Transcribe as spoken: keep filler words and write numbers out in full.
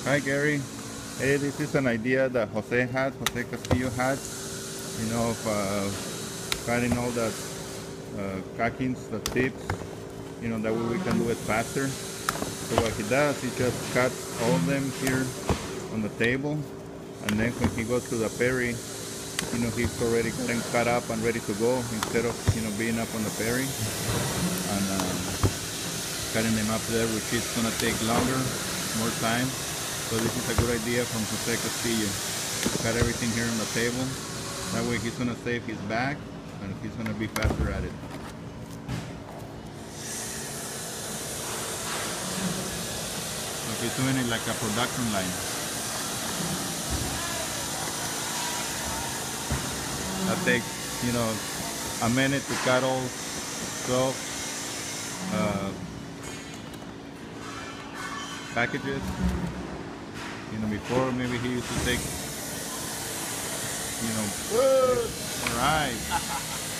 Hi Gary. Hey, this is an idea that Jose had, Jose Castillo had, you know, of uh, cutting all the uh, cackings, the tips, you know, that way we can do it faster. So what he does, he just cuts all of them here on the table, and then when he goes to the Perry, you know, he's already got them cut up and ready to go instead of, you know, being up on the Perry and um, cutting them up there, which is going to take longer, more time. So this is a good idea from Jose Castillo. Cut everything here on the table. That way he's going to save his back and he's going to be faster at it. So he's doing it like a production line. That takes, you know, a minute to cut all twelve uh, packages. You know, before maybe he used to take, you know, all right.